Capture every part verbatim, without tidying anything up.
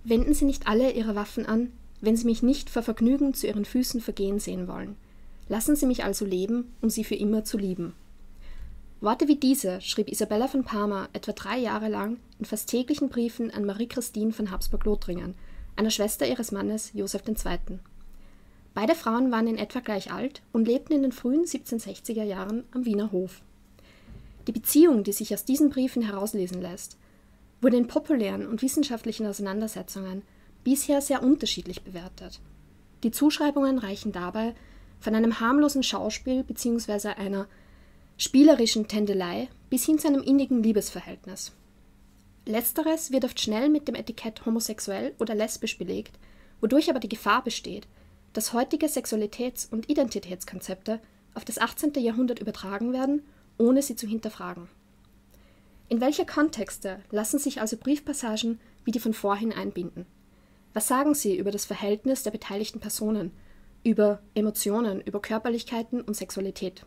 Wenden Sie nicht alle Ihre Waffen an, wenn Sie mich nicht vor Vergnügen zu Ihren Füßen vergehen sehen wollen. Lassen Sie mich also leben, um Sie für immer zu lieben. Worte wie diese schrieb Isabella von Parma etwa drei Jahre lang in fast täglichen Briefen an Marie Christine von Habsburg-Lothringen, einer Schwester ihres Mannes Joseph der Zweite. Beide Frauen waren in etwa gleich alt und lebten in den frühen siebzehnhundertsechziger Jahren am Wiener Hof. Die Beziehung, die sich aus diesen Briefen herauslesen lässt, wurde in populären und wissenschaftlichen Auseinandersetzungen bisher sehr unterschiedlich bewertet. Die Zuschreibungen reichen dabei von einem harmlosen Schauspiel bzw. einer spielerischen Tändelei bis hin zu einem innigen Liebesverhältnis. Letzteres wird oft schnell mit dem Etikett homosexuell oder lesbisch belegt, wodurch aber die Gefahr besteht, dass heutige Sexualitäts- und Identitätskonzepte auf das achtzehnte. Jahrhundert übertragen werden, ohne sie zu hinterfragen. In welche Kontexte lassen sich also Briefpassagen wie die von vorhin einbinden? Was sagen sie über das Verhältnis der beteiligten Personen, über Emotionen, über Körperlichkeiten und Sexualität?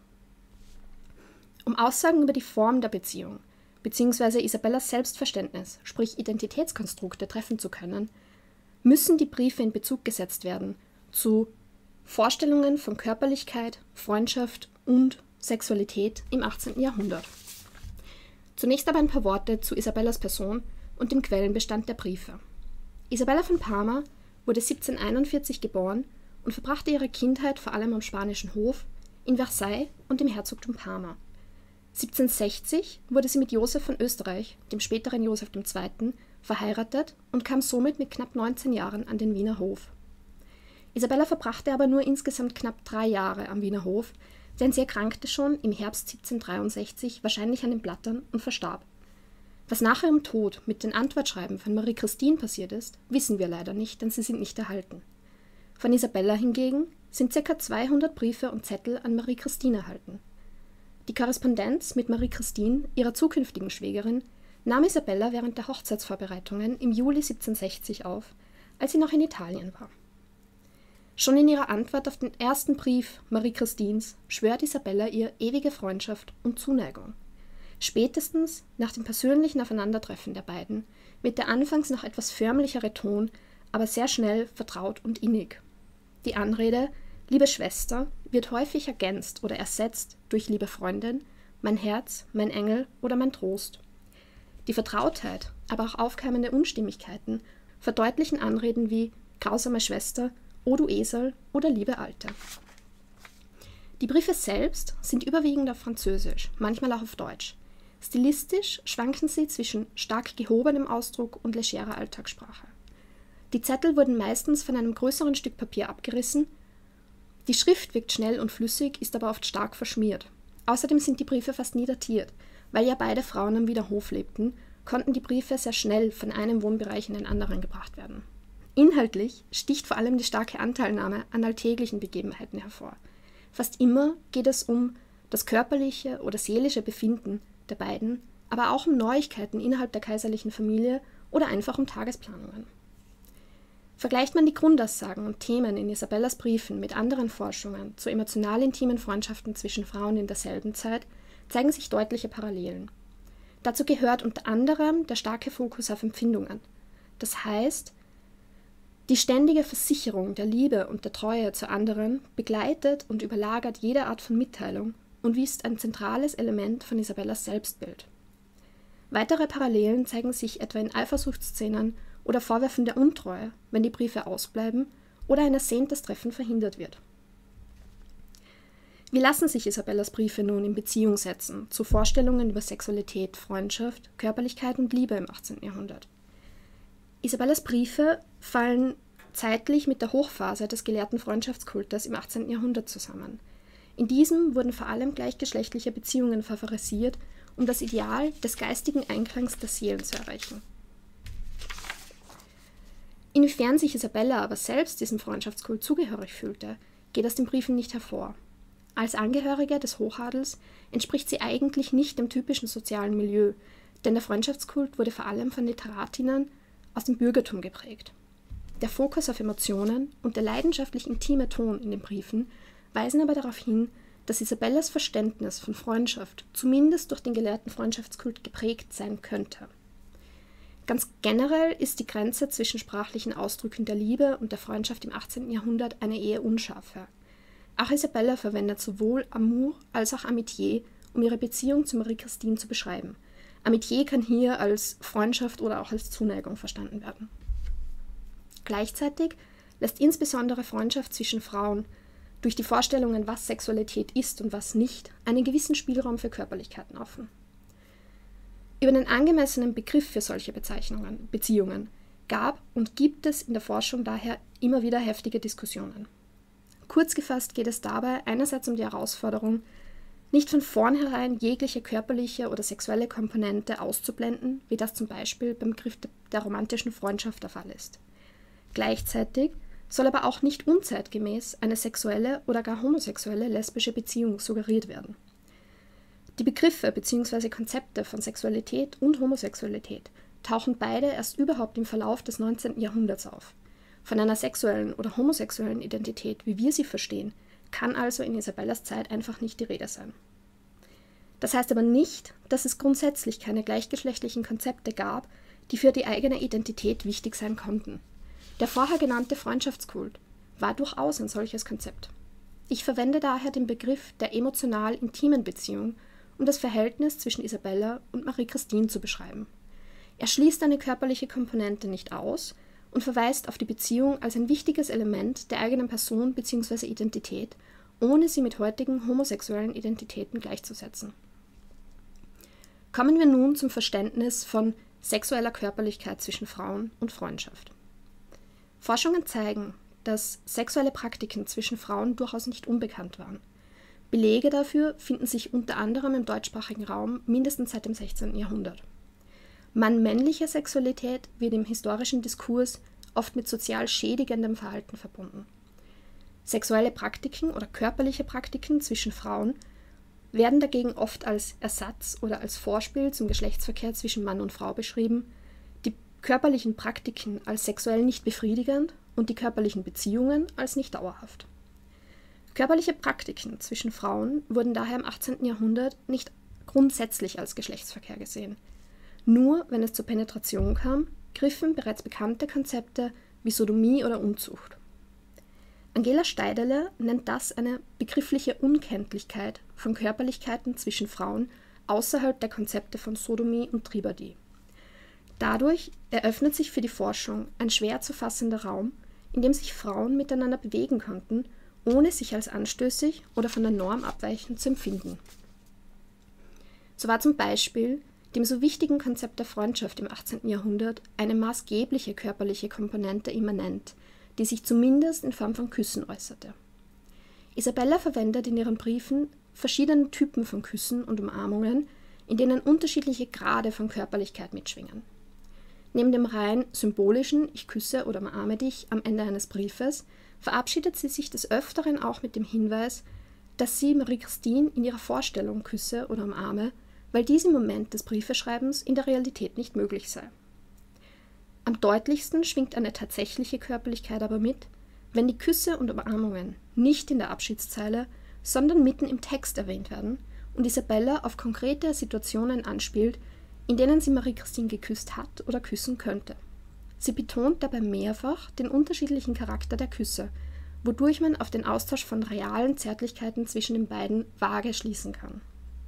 Um Aussagen über die Form der Beziehung bzw. Isabellas Selbstverständnis, sprich Identitätskonstrukte, treffen zu können, müssen die Briefe in Bezug gesetzt werden zu Vorstellungen von Körperlichkeit, Freundschaft und Sexualität im achtzehnten. Jahrhundert. Zunächst aber ein paar Worte zu Isabellas Person und dem Quellenbestand der Briefe. Isabella von Parma wurde siebzehnhunderteinundvierzig geboren und verbrachte ihre Kindheit vor allem am spanischen Hof, in Versailles und im Herzogtum Parma. siebzehnhundertsechzig wurde sie mit Joseph von Österreich, dem späteren Joseph der Zweite., verheiratet und kam somit mit knapp neunzehn Jahren an den Wiener Hof. Isabella verbrachte aber nur insgesamt knapp drei Jahre am Wiener Hof, denn sie erkrankte schon im Herbst siebzehnhundertdreiundsechzig wahrscheinlich an den Blattern und verstarb. Was nach ihrem Tod mit den Antwortschreiben von Marie Christine passiert ist, wissen wir leider nicht, denn sie sind nicht erhalten. Von Isabella hingegen sind ca. zweihundert Briefe und Zettel an Marie Christine erhalten. Die Korrespondenz mit Marie Christine, ihrer zukünftigen Schwägerin, nahm Isabella während der Hochzeitsvorbereitungen im Juli siebzehnhundertsechzig auf, als sie noch in Italien war. Schon in ihrer Antwort auf den ersten Brief Marie Christines schwört Isabella ihr ewige Freundschaft und Zuneigung. Spätestens nach dem persönlichen Aufeinandertreffen der beiden wird der anfangs noch etwas förmlichere Ton, aber sehr schnell vertraut und innig. Die Anrede »Liebe Schwester« wird häufig ergänzt oder ersetzt durch »Liebe Freundin«, »Mein Herz«, »Mein Engel« oder »Mein Trost«. Die Vertrautheit, aber auch aufkeimende Unstimmigkeiten verdeutlichen Anreden wie »Grausame Schwester«, »O du Esel« oder »Liebe Alte«. Die Briefe selbst sind überwiegend auf Französisch, manchmal auch auf Deutsch. Stilistisch schwanken sie zwischen stark gehobenem Ausdruck und legerer Alltagssprache. Die Zettel wurden meistens von einem größeren Stück Papier abgerissen. Die Schrift wirkt schnell und flüssig, ist aber oft stark verschmiert. Außerdem sind die Briefe fast nie datiert. Weil ja beide Frauen am Wiener Hof lebten, konnten die Briefe sehr schnell von einem Wohnbereich in den anderen gebracht werden. Inhaltlich sticht vor allem die starke Anteilnahme an alltäglichen Begebenheiten hervor. Fast immer geht es um das körperliche oder seelische Befinden der beiden, aber auch um Neuigkeiten innerhalb der kaiserlichen Familie oder einfach um Tagesplanungen. Vergleicht man die Grundaussagen und Themen in Isabellas Briefen mit anderen Forschungen zu emotional intimen Freundschaften zwischen Frauen in derselben Zeit, zeigen sich deutliche Parallelen. Dazu gehört unter anderem der starke Fokus auf Empfindungen. Das heißt, die ständige Versicherung der Liebe und der Treue zu anderen begleitet und überlagert jede Art von Mitteilung und ist ein zentrales Element von Isabellas Selbstbild. Weitere Parallelen zeigen sich etwa in Eifersuchtsszenen oder Vorwürfen der Untreue, wenn die Briefe ausbleiben oder ein ersehntes Treffen verhindert wird. Wie lassen sich Isabellas Briefe nun in Beziehung setzen zu Vorstellungen über Sexualität, Freundschaft, Körperlichkeit und Liebe im achtzehnten. Jahrhundert? Isabellas Briefe fallen zeitlich mit der Hochphase des gelehrten Freundschaftskultes im achtzehnten. Jahrhundert zusammen. In diesem wurden vor allem gleichgeschlechtliche Beziehungen favorisiert, um das Ideal des geistigen Einklangs der Seelen zu erreichen. Inwiefern sich Isabella aber selbst diesem Freundschaftskult zugehörig fühlte, geht aus den Briefen nicht hervor. Als Angehörige des Hochadels entspricht sie eigentlich nicht dem typischen sozialen Milieu, denn der Freundschaftskult wurde vor allem von Literatinnen aus dem Bürgertum geprägt. Der Fokus auf Emotionen und der leidenschaftlich intime Ton in den Briefen weisen aber darauf hin, dass Isabellas Verständnis von Freundschaft zumindest durch den gelehrten Freundschaftskult geprägt sein könnte. Ganz generell ist die Grenze zwischen sprachlichen Ausdrücken der Liebe und der Freundschaft im achtzehnten Jahrhundert eine eher unscharfe. Auch Isabella verwendet sowohl Amour als auch Amitié, um ihre Beziehung zu Marie-Christine zu beschreiben. Amitié kann hier als Freundschaft oder auch als Zuneigung verstanden werden. Gleichzeitig lässt insbesondere Freundschaft zwischen Frauen durch die Vorstellungen, was Sexualität ist und was nicht, einen gewissen Spielraum für Körperlichkeiten offen. Über den angemessenen Begriff für solche Bezeichnungen, Beziehungen gab und gibt es in der Forschung daher immer wieder heftige Diskussionen. Kurz gefasst geht es dabei einerseits um die Herausforderung, nicht von vornherein jegliche körperliche oder sexuelle Komponente auszublenden, wie das zum Beispiel beim Begriff der romantischen Freundschaft der Fall ist. Gleichzeitig soll aber auch nicht unzeitgemäß eine sexuelle oder gar homosexuelle lesbische Beziehung suggeriert werden. Die Begriffe bzw. Konzepte von Sexualität und Homosexualität tauchen beide erst überhaupt im Verlauf des neunzehnten Jahrhunderts auf. Von einer sexuellen oder homosexuellen Identität, wie wir sie verstehen, kann also in Isabellas Zeit einfach nicht die Rede sein. Das heißt aber nicht, dass es grundsätzlich keine gleichgeschlechtlichen Konzepte gab, die für die eigene Identität wichtig sein konnten. Der vorher genannte Freundschaftskult war durchaus ein solches Konzept. Ich verwende daher den Begriff der emotional intimen Beziehung, um das Verhältnis zwischen Isabella und Marie-Christine zu beschreiben. Er schließt eine körperliche Komponente nicht aus und verweist auf die Beziehung als ein wichtiges Element der eigenen Person bzw. Identität, ohne sie mit heutigen homosexuellen Identitäten gleichzusetzen. Kommen wir nun zum Verständnis von sexueller Körperlichkeit zwischen Frauen und Freundschaft. Forschungen zeigen, dass sexuelle Praktiken zwischen Frauen durchaus nicht unbekannt waren. Belege dafür finden sich unter anderem im deutschsprachigen Raum mindestens seit dem sechzehnten Jahrhundert. Mann-männliche Sexualität wird im historischen Diskurs oft mit sozial schädigendem Verhalten verbunden. Sexuelle Praktiken oder körperliche Praktiken zwischen Frauen werden dagegen oft als Ersatz oder als Vorspiel zum Geschlechtsverkehr zwischen Mann und Frau beschrieben, die körperlichen Praktiken als sexuell nicht befriedigend und die körperlichen Beziehungen als nicht dauerhaft. Körperliche Praktiken zwischen Frauen wurden daher im achtzehnten Jahrhundert nicht grundsätzlich als Geschlechtsverkehr gesehen. Nur wenn es zur Penetration kam, griffen bereits bekannte Konzepte wie Sodomie oder Unzucht. Angela Steiderle nennt das eine begriffliche Unkenntlichkeit von Körperlichkeiten zwischen Frauen außerhalb der Konzepte von Sodomie und Tribadie. Dadurch eröffnet sich für die Forschung ein schwer zu fassender Raum, in dem sich Frauen miteinander bewegen konnten, ohne sich als anstößig oder von der Norm abweichend zu empfinden. So war zum Beispiel dem so wichtigen Konzept der Freundschaft im achtzehnten Jahrhundert eine maßgebliche körperliche Komponente immanent, die sich zumindest in Form von Küssen äußerte. Isabella verwendet in ihren Briefen verschiedene Typen von Küssen und Umarmungen, in denen unterschiedliche Grade von Körperlichkeit mitschwingen. Neben dem rein symbolischen „Ich küsse oder umarme dich“ am Ende eines Briefes verabschiedet sie sich des Öfteren auch mit dem Hinweis, dass sie Marie-Christine in ihrer Vorstellung küsse oder umarme, weil dies im Moment des Briefeschreibens in der Realität nicht möglich sei. Am deutlichsten schwingt eine tatsächliche Körperlichkeit aber mit, wenn die Küsse und Umarmungen nicht in der Abschiedszeile, sondern mitten im Text erwähnt werden und Isabella auf konkrete Situationen anspielt, in denen sie Marie-Christine geküsst hat oder küssen könnte. Sie betont dabei mehrfach den unterschiedlichen Charakter der Küsse, wodurch man auf den Austausch von realen Zärtlichkeiten zwischen den beiden vage schließen kann.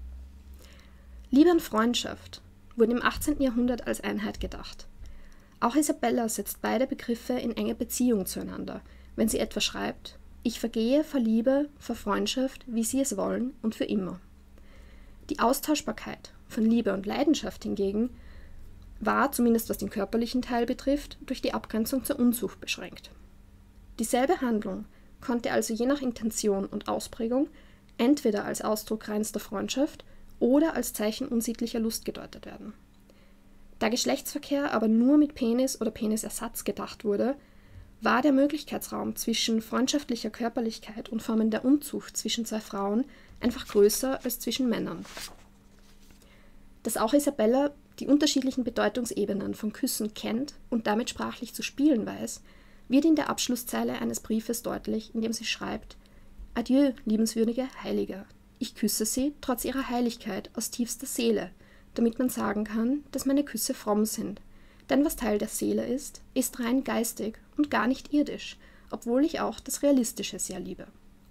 Liebe und Freundschaft wurden im achtzehnten Jahrhundert als Einheit gedacht. Auch Isabella setzt beide Begriffe in enge Beziehung zueinander, wenn sie etwa schreibt: Ich vergehe vor Liebe, vor Freundschaft, wie sie es wollen und für immer. Die Austauschbarkeit von Liebe und Leidenschaft hingegen war, zumindest was den körperlichen Teil betrifft, durch die Abgrenzung zur Unzucht beschränkt. Dieselbe Handlung konnte also je nach Intention und Ausprägung entweder als Ausdruck reinster Freundschaft oder als Zeichen unsittlicher Lust gedeutet werden. Da Geschlechtsverkehr aber nur mit Penis oder Penisersatz gedacht wurde, war der Möglichkeitsraum zwischen freundschaftlicher Körperlichkeit und Formen der Unzucht zwischen zwei Frauen einfach größer als zwischen Männern. Dass auch Isabella die unterschiedlichen Bedeutungsebenen von Küssen kennt und damit sprachlich zu spielen weiß, wird in der Abschlusszeile eines Briefes deutlich, in dem sie schreibt: Adieu, liebenswürdige Heilige. Ich küsse sie, trotz ihrer Heiligkeit, aus tiefster Seele, damit man sagen kann, dass meine Küsse fromm sind, denn was Teil der Seele ist, ist rein geistig und gar nicht irdisch, obwohl ich auch das Realistische sehr liebe.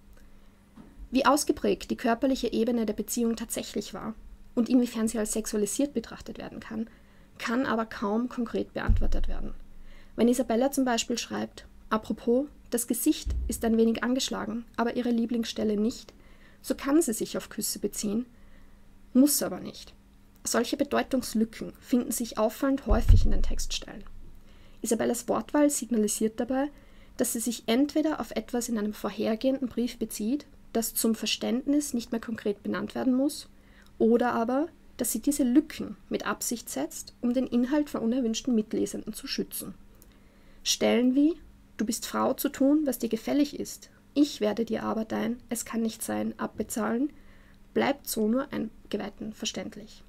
Wie ausgeprägt die körperliche Ebene der Beziehung tatsächlich war und inwiefern sie als sexualisiert betrachtet werden kann, kann aber kaum konkret beantwortet werden. Wenn Isabella zum Beispiel schreibt, apropos, das Gesicht ist ein wenig angeschlagen, aber ihre Lieblingsstelle nicht, so kann sie sich auf Küsse beziehen, muss aber nicht. Solche Bedeutungslücken finden sich auffallend häufig in den Textstellen. Isabellas Wortwahl signalisiert dabei, dass sie sich entweder auf etwas in einem vorhergehenden Brief bezieht, das zum Verständnis nicht mehr konkret benannt werden muss, oder aber, dass sie diese Lücken mit Absicht setzt, um den Inhalt von unerwünschten Mitlesenden zu schützen. Stellen wie »Du bist Frau zu tun, was dir gefällig ist. Ich werde dir aber dein, es kann nicht sein, abbezahlen«, bleibt so nur Eingeweihten verständlich.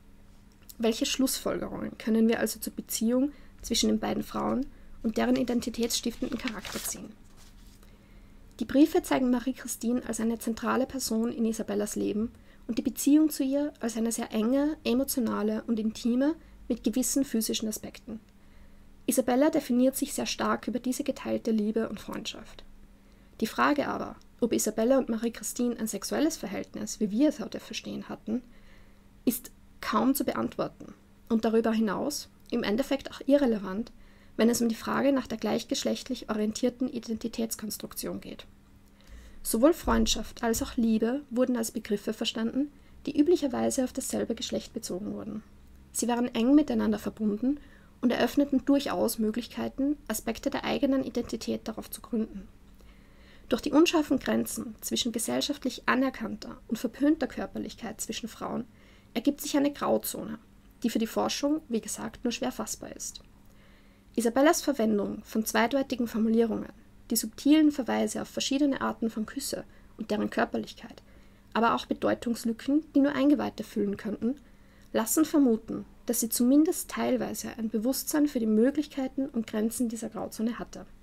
Welche Schlussfolgerungen können wir also zur Beziehung zwischen den beiden Frauen und deren identitätsstiftenden Charakter ziehen? Die Briefe zeigen Marie-Christine als eine zentrale Person in Isabellas Leben und die Beziehung zu ihr als eine sehr enge, emotionale und intime mit gewissen physischen Aspekten. Isabella definiert sich sehr stark über diese geteilte Liebe und Freundschaft. Die Frage aber, ob Isabella und Marie-Christine ein sexuelles Verhältnis, wie wir es heute verstehen hatten, ist kaum zu beantworten und darüber hinaus im Endeffekt auch irrelevant, wenn es um die Frage nach der gleichgeschlechtlich orientierten Identitätskonstruktion geht. Sowohl Freundschaft als auch Liebe wurden als Begriffe verstanden, die üblicherweise auf dasselbe Geschlecht bezogen wurden. Sie waren eng miteinander verbunden und eröffneten durchaus Möglichkeiten, Aspekte der eigenen Identität darauf zu gründen. Durch die unscharfen Grenzen zwischen gesellschaftlich anerkannter und verpönter Körperlichkeit zwischen Frauen ergibt sich eine Grauzone, die für die Forschung, wie gesagt, nur schwer fassbar ist. Isabellas Verwendung von zweideutigen Formulierungen, die subtilen Verweise auf verschiedene Arten von Küsse und deren Körperlichkeit, aber auch Bedeutungslücken, die nur Eingeweihte füllen könnten, lassen vermuten, dass sie zumindest teilweise ein Bewusstsein für die Möglichkeiten und Grenzen dieser Grauzone hatte.